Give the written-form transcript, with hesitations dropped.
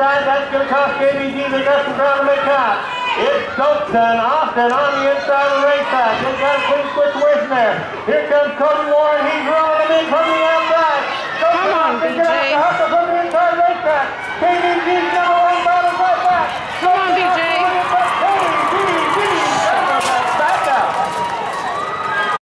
inside. That's going to cost KBG the dusting ground to make top. It's Stokes and Austin on the inside of the racetrack. They've got a clean switch away from there. Here comes Cody Warren. He's rolling them in from the outside.